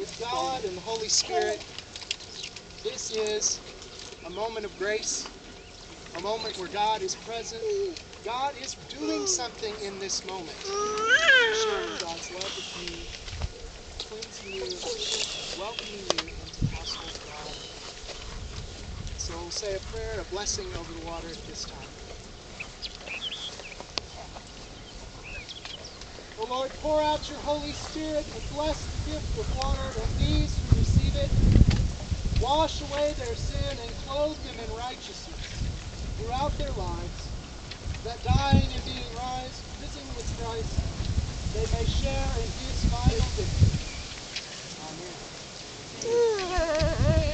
with God and the Holy Spirit, this is a moment of grace, a moment where God is present. God is doing something in this moment, sharing God's love with you, cleansing you, welcoming you into the household of God. So we'll say a prayer, a blessing over the water at this time. O Lord, pour out your Holy Spirit and bless the gift of water on these who receive it. Wash away their sin and clothe them in righteousness throughout their lives, that dying and being risen with Christ, they may share in his final victory. Amen.